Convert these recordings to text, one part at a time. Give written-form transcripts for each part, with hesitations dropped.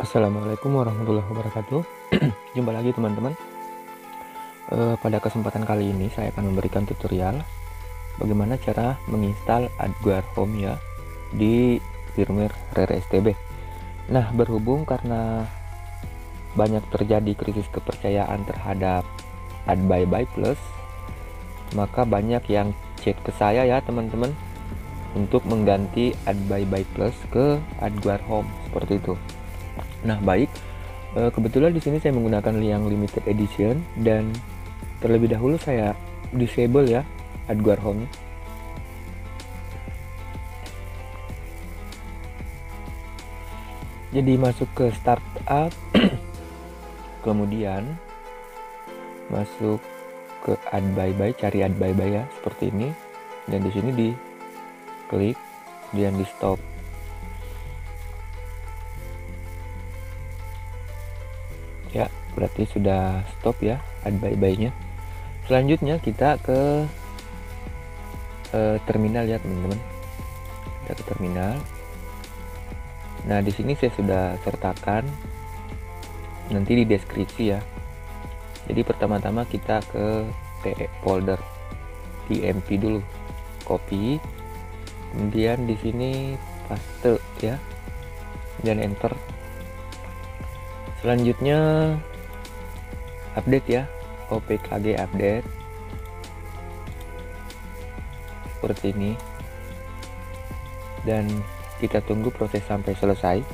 Assalamualaikum warahmatullahi wabarakatuh. Jumpa lagi teman-teman. Pada kesempatan kali ini saya akan memberikan tutorial bagaimana cara menginstal AdGuard Home ya di firmware Rare STB. Nah, berhubung karena banyak terjadi krisis kepercayaan terhadap AdBuyBuy Plus, maka banyak yang chat ke saya ya teman-teman untuk mengganti AdBuyBuy Plus ke AdGuard Home seperti itu. Nah, baik. Kebetulan di sini saya menggunakan yang limited edition dan terlebih dahulu saya disable ya AdGuard Home. Jadi masuk ke startup, kemudian masuk ke AdBuyBuy, cari AdBuyBuy ya seperti ini, dan di sini diklik, kemudian di stop. Ya, berarti sudah stop ya AdBuyBuy-nya. Selanjutnya kita ke terminal ya teman-teman. Kita ke terminal. Nah, di sini saya sudah sertakan nanti di deskripsi ya. Jadi pertama-tama kita ke folder TMP dulu. Copy. Kemudian di sini paste ya. Dan enter. Selanjutnya update ya, OPKG update seperti ini, dan kita tunggu proses sampai selesai.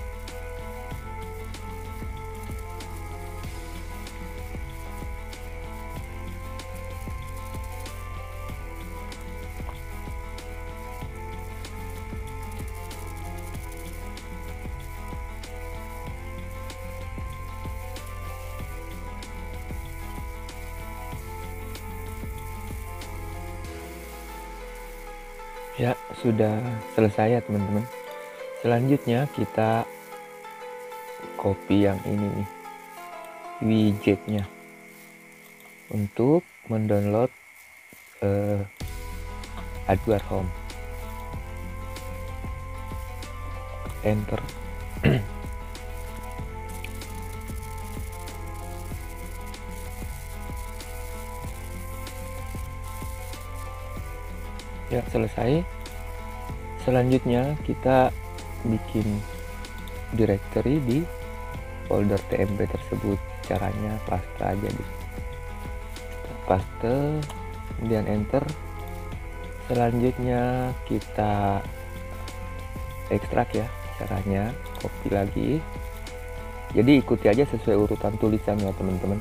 Ya, sudah selesai ya teman-teman. Selanjutnya kita copy yang ini nih, widgetnya, untuk mendownload AdGuard Home. Enter. Ya, selesai. Selanjutnya kita bikin directory di folder TMP tersebut. Caranya paste aja di paste, kemudian enter. Selanjutnya kita ekstrak ya, caranya copy lagi. Jadi ikuti aja sesuai urutan tulisan ya teman-teman.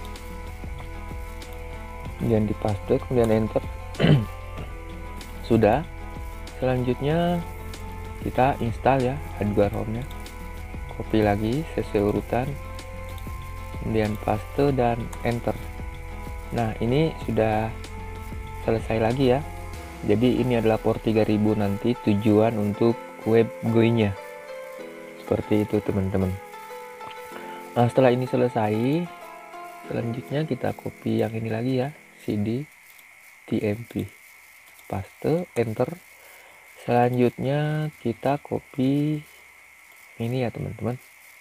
Kemudian di paste, kemudian enter. Sudah. Selanjutnya kita install ya AdGuard Home-nya. Copy lagi sesuai urutan, kemudian paste dan enter. Nah, ini sudah selesai lagi ya. Jadi ini adalah port 3000 nanti tujuan untuk web GUI-nya. Seperti itu teman-teman. Nah, setelah ini selesai, selanjutnya kita copy yang ini lagi ya, CD TMP, paste, enter. Selanjutnya kita copy ini ya teman-teman.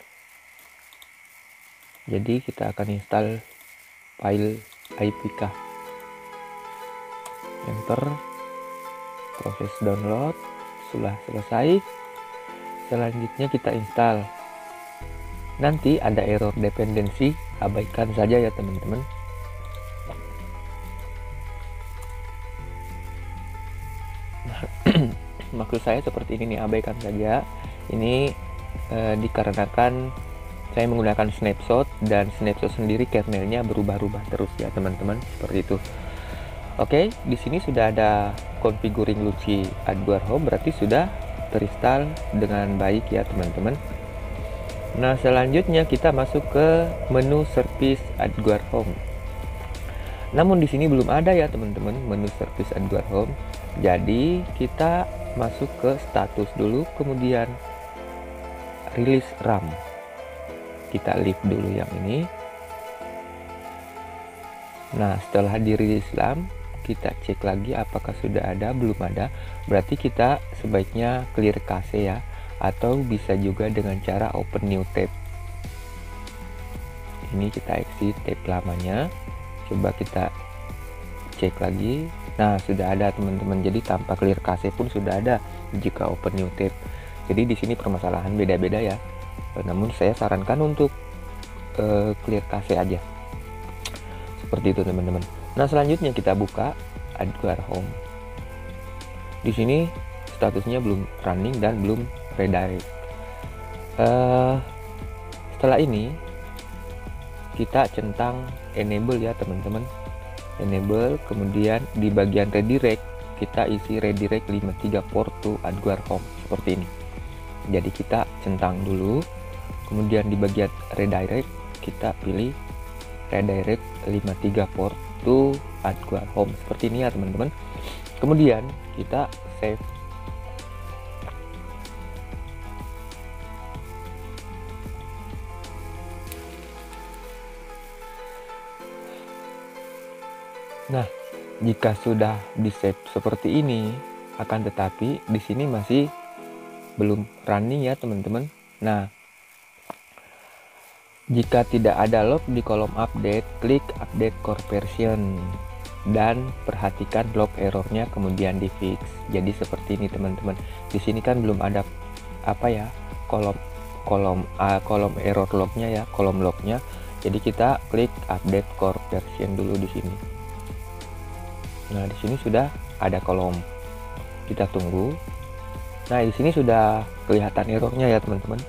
Jadi kita akan install file IPK. Enter. Proses download sudah selesai. Selanjutnya kita install. Nanti ada error dependensi, abaikan saja ya teman-teman. Maksud saya seperti ini nih, abaikan saja. Ini dikarenakan saya menggunakan snapshot, dan snapshot sendiri kernelnya berubah-ubah terus ya teman-teman, seperti itu. Oke, di sini sudah ada configuring Luci AdGuard Home, berarti sudah terinstall dengan baik ya teman-teman. Nah, selanjutnya kita masuk ke menu service AdGuard Home. Namun di sini belum ada ya teman-teman menu service AdGuard Home. Jadi kita masuk ke status dulu, kemudian release RAM. Kita leave dulu yang ini. Nah, setelah di release RAM, kita cek lagi apakah sudah ada. Belum ada, berarti kita sebaiknya clear cache ya, atau bisa juga dengan cara open new tab Ini kita exit tab lamanya. Coba kita cek lagi. Nah, sudah ada teman-teman. Jadi tanpa clear cache pun sudah ada jika open new tab. Jadi di sini permasalahan beda-beda ya. Namun saya sarankan untuk clear cache aja. Seperti itu teman-teman. Nah, selanjutnya kita buka Adguar Home. Di sini statusnya belum running dan belum redirect. Setelah ini kita centang enable ya teman-teman. Enable, kemudian di bagian redirect kita isi redirect 53 port to Adguar Home seperti ini. Jadi kita centang dulu, kemudian di bagian redirect kita pilih redirect 53 port to Adguar Home seperti ini ya teman-teman. Kemudian kita save. Nah, jika sudah di save seperti ini, akan tetapi di sini masih belum running ya teman-teman. Nah, jika tidak ada log di kolom update, klik update core version dan perhatikan log errornya kemudian di fix. Jadi seperti ini teman-teman. Di sini kan belum ada apa ya, kolom error lognya ya, kolom lognya. Jadi kita klik update core version dulu di sini. Nah, di sini sudah ada kolom. Kita tunggu. Nah, di sini sudah kelihatan errornya ya teman-teman.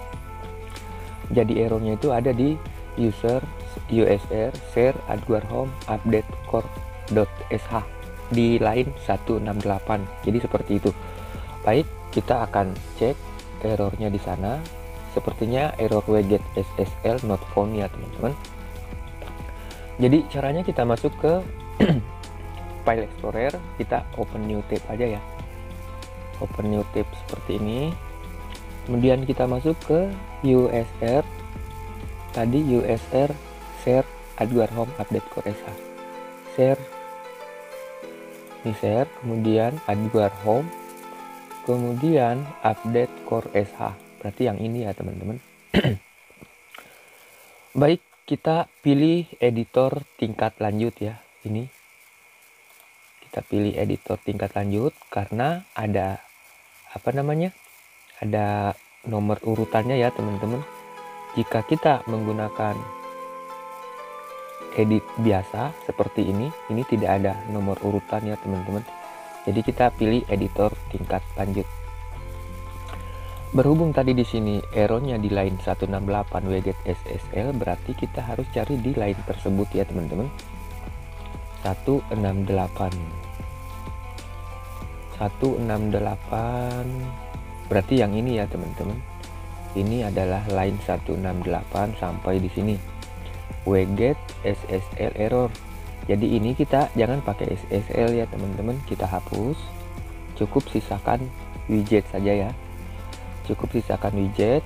Jadi errornya itu ada di user usr share adguar home update core.sh di line 168. Jadi seperti itu. Baik, kita akan cek errornya di sana. Sepertinya error wget ssl not found ya teman-teman. Jadi caranya kita masuk ke File Explorer, kita open new tab aja ya. Open new tab seperti ini. Kemudian kita masuk ke USR. Tadi USR share adguar home update core sh. Share. Ini share, kemudian adguar home, kemudian update core sh. Berarti yang ini ya teman-teman. Baik, kita pilih editor tingkat lanjut ya. Ini kita pilih editor tingkat lanjut karena ada apa namanya, ada nomor urutannya ya teman-teman. Jika kita menggunakan edit biasa seperti ini tidak ada nomor urutannya teman-teman. Jadi kita pilih editor tingkat lanjut. Berhubung tadi di sini errornya di line 168 wget ssl, berarti kita harus cari di line tersebut ya teman-teman. 168 berarti yang ini ya teman-teman. Ini adalah line 168 sampai di sini wget ssl error. Jadi ini kita jangan pakai ssl ya teman-teman, kita hapus. Cukup sisakan widget saja ya. Cukup sisakan widget.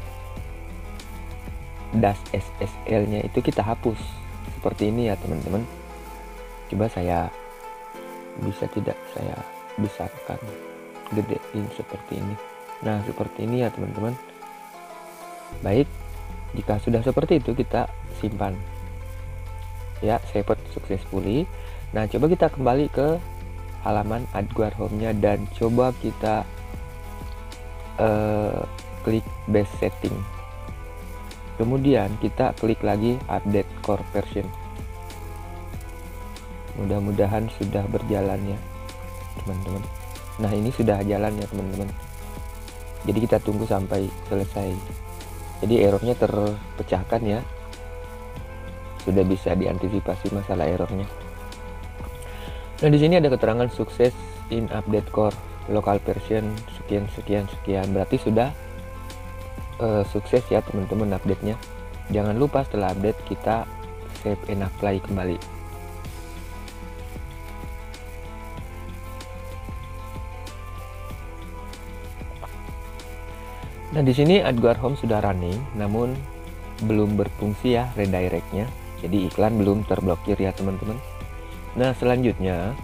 Dash ssl nya itu kita hapus seperti ini ya teman-teman. Coba saya tidak saya besarkan, gedein seperti ini. Nah, seperti ini ya teman-teman. Baik, jika sudah seperti itu kita simpan ya, saved successfully. Nah, coba kita kembali ke halaman Adguar Home-nya dan coba kita klik base setting. Kemudian kita klik lagi update core version. Mudah-mudahan sudah berjalan ya teman-teman. Nah, ini sudah jalan ya teman-teman. Jadi kita tunggu sampai selesai. Jadi errornya terpecahkan ya. Sudah bisa diantisipasi masalah errornya. Nah, di sini ada keterangan sukses in update core local version sekian. Berarti sudah sukses ya teman-teman update-nya. Jangan lupa setelah update kita save and apply kembali. Nah, di sini Adguar Home sudah running, namun belum berfungsi ya redirect-nya. Jadi iklan belum terblokir ya teman-teman. Nah, selanjutnya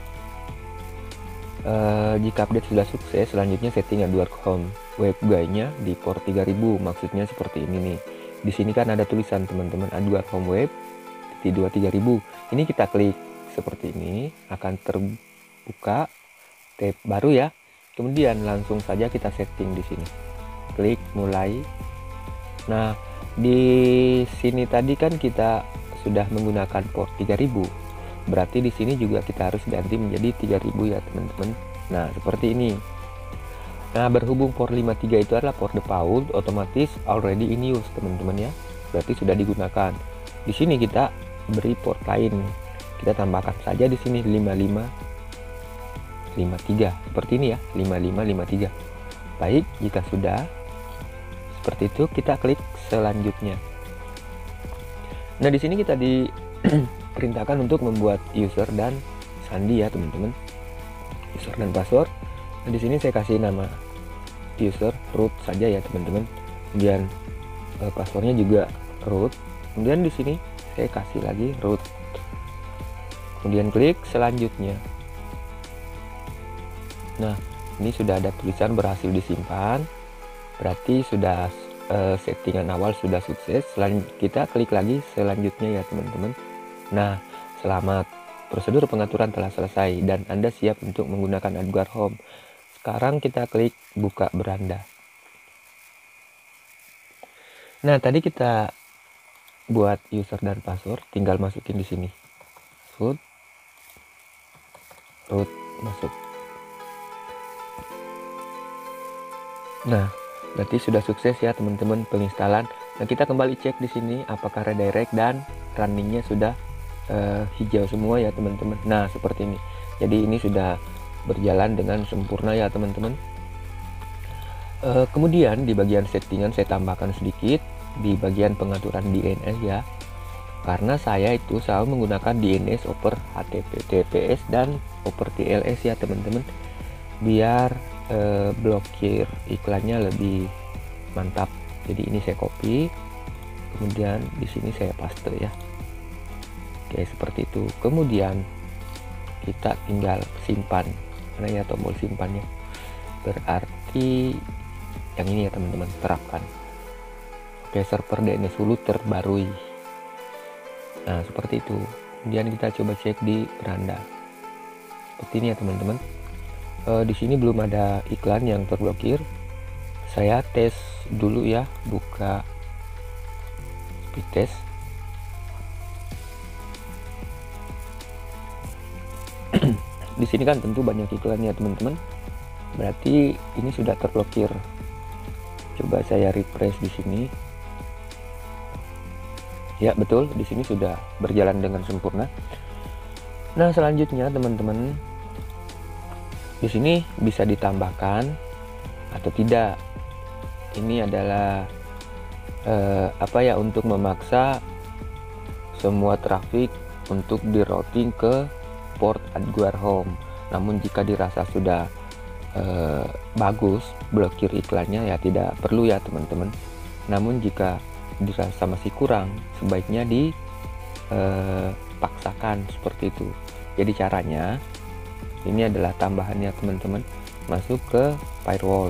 jika update sudah sukses, selanjutnya setting Adguar Home web GUI-nya di port 3000. Maksudnya seperti ini nih. di sini kan ada tulisan teman-teman AdGuard Home Web 23000. Ini kita klik seperti ini, akan terbuka tab baru ya. Kemudian langsung saja kita setting di sini. Klik mulai. Nah, di sini tadi kan kita sudah menggunakan port 3000. Berarti di sini juga kita harus ganti menjadi 3000 ya teman-teman. Nah, seperti ini. Nah, berhubung port 53 itu adalah port default, otomatis already in use teman-teman ya. Berarti sudah digunakan. Di sini kita beri port lain. Kita tambahkan saja di sini 5553. Seperti ini ya, 5553. Baik, jika sudah seperti itu, kita klik selanjutnya. Nah, di sini kita diperintahkan untuk membuat user dan sandi ya teman-teman. User dan password. Nah, di sini saya kasih nama user root saja ya teman-teman. Kemudian passwordnya juga root. Kemudian di sini saya kasih lagi root. Kemudian klik selanjutnya. Nah, ini sudah ada tulisan berhasil disimpan. Berarti sudah settingan awal sudah sukses. Kita klik lagi selanjutnya ya teman-teman. Nah, selamat. Prosedur pengaturan telah selesai dan Anda siap untuk menggunakan AdGuard Home. Sekarang kita klik buka beranda. Nah, tadi kita buat user dan password, tinggal masukin di sini. Root masuk. Nah, berarti sudah sukses ya teman-teman penginstalan. Nah, kita kembali cek di sini apakah redirect dan runningnya sudah hijau semua ya teman-teman. Nah, seperti ini. Jadi ini sudah berjalan dengan sempurna ya teman-teman. Kemudian di bagian settingan saya tambahkan sedikit di bagian pengaturan DNS ya. Karena saya itu selalu menggunakan DNS over HTTPS dan over TLS ya teman-teman. Biar blokir iklannya lebih mantap. Jadi ini saya copy, kemudian di sini saya paste ya. Oke, seperti itu. Kemudian kita tinggal simpan. Mana ya tombol simpannya? Berarti yang ini ya teman-teman, terapkan. Oke, server DNS Hulu terbarui. Nah, seperti itu. Kemudian kita coba cek di beranda. Seperti ini ya teman-teman. Di sini belum ada iklan yang terblokir. Saya tes dulu ya, buka speed test. Di sini kan tentu banyak iklan ya teman-teman. Berarti ini sudah terblokir. Coba saya refresh di sini. Ya betul, di sini sudah berjalan dengan sempurna. Nah, selanjutnya teman-teman, di sini bisa ditambahkan atau tidak. Ini adalah untuk memaksa semua traffic untuk di routing ke port AdGuard Home. Namun jika dirasa sudah bagus blokir iklannya ya tidak perlu ya teman-teman. Namun jika dirasa masih kurang, sebaiknya dipaksakan seperti itu. Jadi caranya ini adalah tambahannya teman-teman, masuk ke firewall,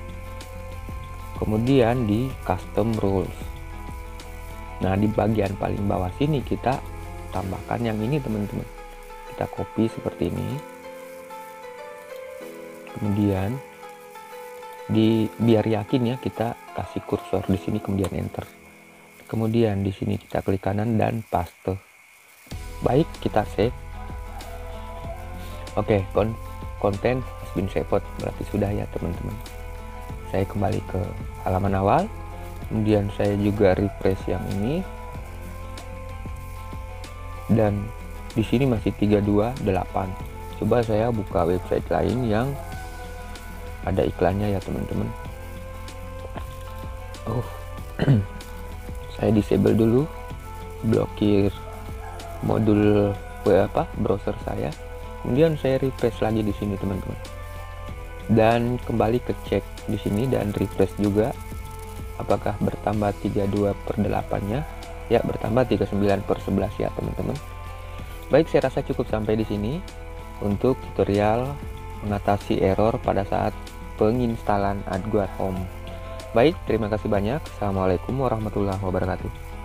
kemudian di custom rules. Nah, di bagian paling bawah sini kita tambahkan yang ini teman-teman. Kita copy seperti ini, kemudian biar yakin ya kita kasih kursor di sini, kemudian enter. Kemudian di sini kita klik kanan dan paste. Baik, kita save. Oke, konten has been saved, berarti sudah ya teman-teman. Saya kembali ke halaman awal, kemudian saya juga refresh yang ini, dan di sini masih 328. Coba saya buka website lain yang ada iklannya ya teman-teman. Saya disable dulu, blokir modul browser saya. Kemudian saya refresh lagi di sini teman-teman, dan kembali ke cek di sini dan refresh juga apakah bertambah 32/8-nya. Ya, bertambah 39/11 ya teman-teman. Baik, saya rasa cukup sampai di sini untuk tutorial mengatasi error pada saat penginstalan AdGuard Home. Baik, terima kasih banyak. Assalamualaikum warahmatullahi wabarakatuh.